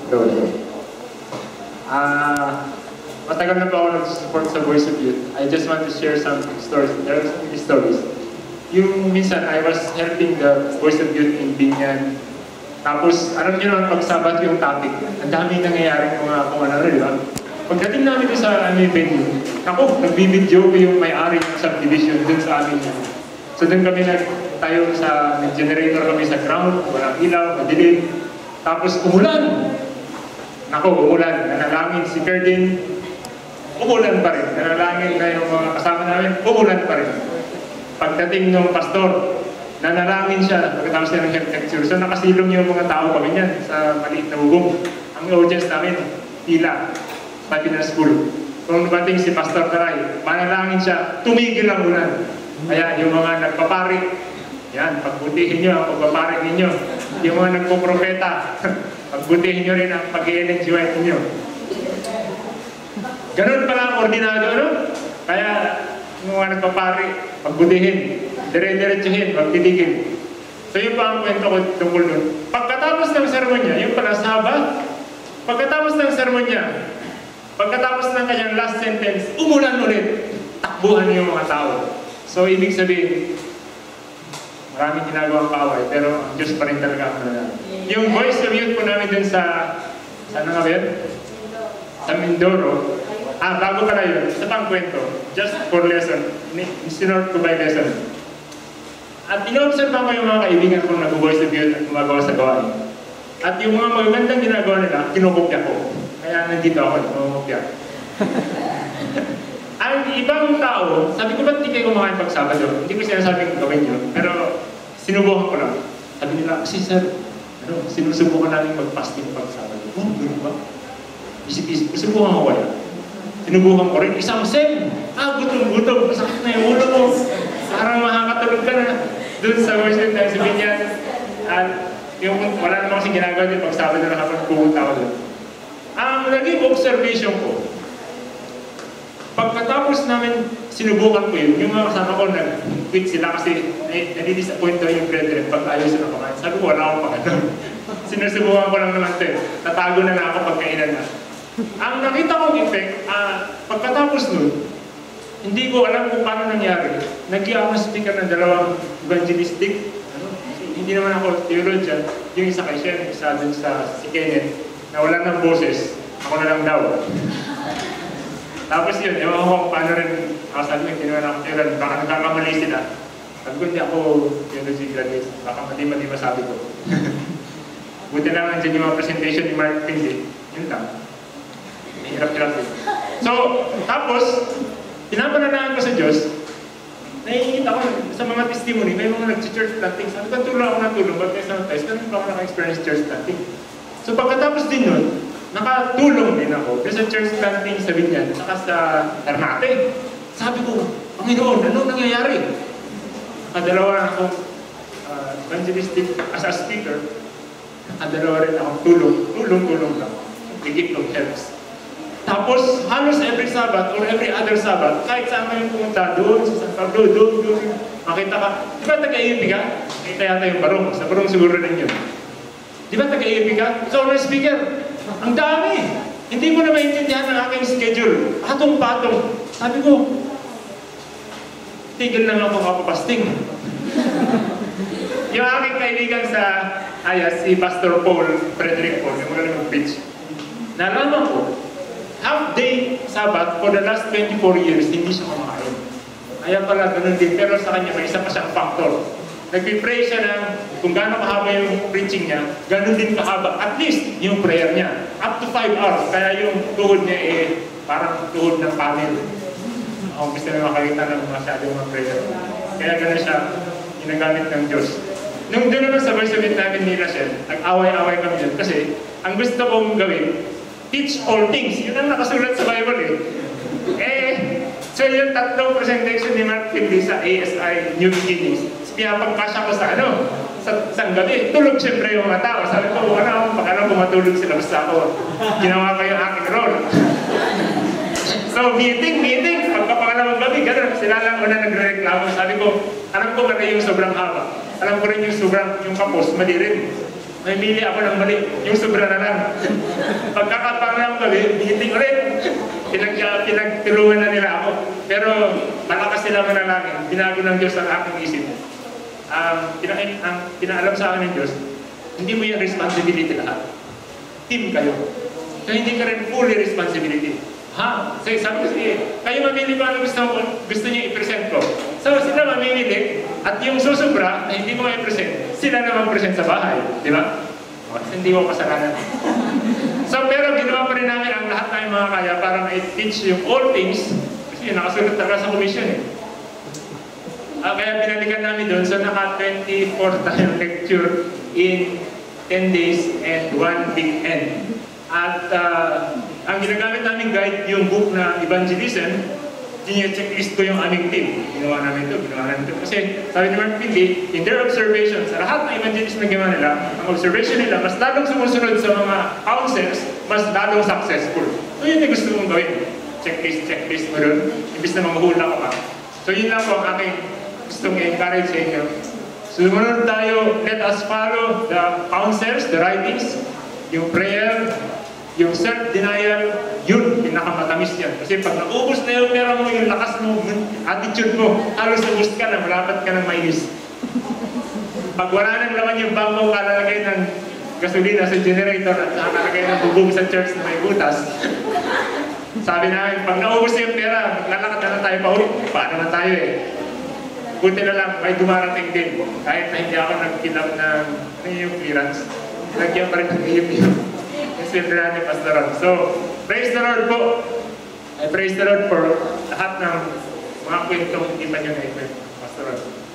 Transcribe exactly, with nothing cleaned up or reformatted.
Lolo. Ah, matagal na pa ako nag-support sa Voice of Youth. I just want to share some stories. There are some stories. Yung minsan, I was helping the Voice of Youth in Binyan. Tapos, alam niyo naman, pag-sabat yung topic, ang dami nangyayari mga kung ano, di ba? Pagdating namin doon sa ano, venue, ako, nagbibidyo ko yung may-ari ng subdivision dun sa amin. So doon kami nagtayo sa, nag-generator kami sa ground, walang ilaw, madilim. Tapos umulan! Nako, umulan. Nanalangin si Kerdin, umulan pa rin. Nanalangin na yung mga kasama namin, umulan pa rin. Pagdating ng pastor, nanalangin siya pagkatapos niya ng health lecture. So nakasilong yung mga tao kami niyan sa maliit na ugong. Ang audience namin, tila, pati na school. Kung dumating si Pastor Karay, manalangin siya, tumigil ang ulan. Kaya yung mga nagpapari, yan, pagbutihin nyo ang pagpapari ninyo. Yung mga nagpupropeta, pagbutihin nyo rin ang pag-i-N G Y ninyo. Ganun pala ang ordinado, ano? Kaya yung mga nagpapari, pagbutihin, dire-diretsuhin, magtitigil. So yun pa ang kwento ko tungkol nun. Pagkatapos ng sermon niya, yung pala Sabat, pagkatapos ng sermon niya, pagkatapos ng kanyang last sentence, umulan ulit. Takbuhan yung mga tao. So ibig sabihin, maraming ginagawang kaaway, pero ang Diyos pa rin talaga ang mananalo. Yung Voice of Youth po namin dun sa, saan nga ba yun? Sa Mindoro. Ah, bago pala yun, sa pang kwento, just for lesson, sinort ko by lesson. At ino-observe ko yung mga kaibigan kong nag-Voice of Youth at gumagawa sa gawain. At yung mga magagandang ginagawa nila, kinukopya ko. Kaya nandito ako, kumukopya. Ang ibang tao, sabi ko, ba't di kayo kumakain pag Sabado? Hindi ko sinasabing gawin nyo, pero sinubukan ko lang. Sabi nila, kasi sir, ano, sinusubukan namin mag-fasting pag Sabado. Oh, gano'n ba? Isip-isip, sinubukan ko kaya. Sinubukan ko rin, isang sem. Ah, gutom-gutom, masakit na yung ulo mo. Parang makakatulog ka na. Doon sa worship tayo sa Binyan. At yung wala naman kasi ginagawa din pag Sabado na kapag pumunta ako doon. Ang naging observation ko, pagkatapos namin sinubukan ko yun, yung mga kasama ko nag-quit sila kasi nadi-disappoint daw yung brethren pag ayaw sila kumain. Sabi ko, wala akong pagkatapos. Sinusubukan ko lang naman ito eh. Tatago na na ako pagkainan na. Ang nakita kong effect, uh, pagkatapos nun, hindi ko alam kung paano nangyari. Nag-i-ako speaker ng dalawang evangelistic. Ano? Hindi naman ako theologian. Yung isa kay Shen, isa dun sa si Kenneth, na wala ng boses. Ako na lang daw. Tapos yun, ewan ko kung paano rin ako sabi ko, hindi naman ako theologian. Baka nagkakamali sila. Sabi ko, hindi ako theology graduate. Baka mali-mali masabi ko. Buti lang nandiyan yung mga presentation ni Mark Pindy. Yun lang. Hirap-hirap din. So, tapos, pinapananahan ko sa Diyos, naiingit ako sa mga testimony, may mga nag-church planting. Sabi ko, tulong ako ng tulong, ba't kayo sa mga tayo? Ganun pa ako naka-experience church planting. So, pagkatapos din nun, nakatulong din ako sa church planting sa Binyan, saka sa Ternate. Sabi ko, Panginoon, anong nangyayari? Nakadalawa akong uh, evangelistic as a speaker, nakadalawa rin akong tulong, tulong-tulong lang. The gift of helps. Tapos, halos every Sabbath or every other Sabbath, kahit saan kayo pumunta, doon, sa San Pablo, doon, doon, makita ka. Di ba taga-I U P ka? Kita yata yung barong. Sa barong siguro rin yun. Di ba taga-I U P ka? Ikaw na speaker. Ang dami. Hindi mo na maintindihan ang aking schedule. Patong-patong. Sabi ko, tigil lang ako kapapasting. Yung aking kaibigan sa Ayas, si Pastor Paul, Frederick Paul, yung mga mag-preach. Nalaman ko, half-day Sabbath for the last twenty-four years, hindi siya kumakain. Kaya pala, ganun din. Pero sa kanya, may isa pa siyang factor. Nag-pray siya ng kung gaano kahaba yung preaching niya, ganun din kahaba. At least, yung prayer niya. Up to five hours. Kaya yung tuhod niya eh, parang tuhod ng panel. Ako gusto na makakita ng masyadong mga prayer. Kaya ganun siya ginagamit ng Diyos. Nung doon naman sa Voice of It namin ni Rachel, nag-away-away kami dyan. Kasi, ang gusto kong gawin, teach all things. Yun ang nakasulat sa Bible eh. Eh, so yung tatlong presentation ni Mark Pindy sa A S I New Beginnings, pinapagpasya ko sa ano, sa isang gabi. Tulog siyempre yung mga tao. Sabi ko, wala akong pag-alam kung matulog sila. Basta ako, ginawa ko yung aking role. So, meeting, meeting. Pagkapangalawang gabi, gano'n. Sila lang una nagre-reklamo. Sabi ko, alam ko mali yung sobrang haba. Alam ko rin yung sobrang, yung kapos, mali rin. Namimili ako ng mali, yung sobra na lang. Pagkakapangalang mali, meeting ulit. Pinag, pinagtulungan na nila ako. Pero malakas sila manalangin. Binago ng Diyos ang aking isip. Um, pina, ang pinaalam sa akin ng Diyos, hindi mo yung responsibility lahat. Team kayo. So hindi ka rin fully responsibility. Ha? So sabi ko, sige, kayo mamili pa ang gusto, gusto niyo i-present ko. So sila mamimili, at yung susubra na hindi ko ma-present, sila naman present sa bahay. Di ba? Kasi hindi ko kasalanan. So pero ginawa pa rin namin ang lahat ng mga kaya para ma-teach yung all things, kasi nakasunod talaga sa commission eh. Uh, kaya binalikan namin doon, so naka twenty-four tayong lecture in ten days and one weekend. At uh, ang ginagamit namin guide, yung book na Evangelism, gine-checklist ko yung aming team. Ginawa namin ito, ginawa namin ito. Kasi sabi ni Mark Pindy, in their observations, sa lahat ng evangelism na ginawa nila, ang observation nila, mas lalong sumusunod sa mga counsels, mas lalong successful. So yun yung gusto mong gawin. Checklist, checklist mo doon. Ibig na manghula ka pa. So yun lang po ang aking gustong i-encourage sa inyo. Sumunod tayo, let us follow the counsels, the writings, yung prayer, yung self-denial, yun, pinakamatamis yan. Kasi pag naubos na yung pera mo, yung lakas mo, attitude mo, halos ubos ka na, malapat ka ng mainis. Pag wala nang laman yung bangko, kalalagay ng gasolina sa generator at kalalagay ng bubong sa church na may butas. Sabi namin, pag naubos na yung pera, lalakad na lang tayo pa ulit. Paano na tayo eh. Buti na lang, may dumarating din. Kahit na hindi ako nagkilap ng ano yung clearance, lagyan pa rin ng I M U. Sweldohan ni Pastoral. So, praise the Lord po. I praise the Lord for lahat ng mga kwentong hindi pa nyo na-equip, Pastoral.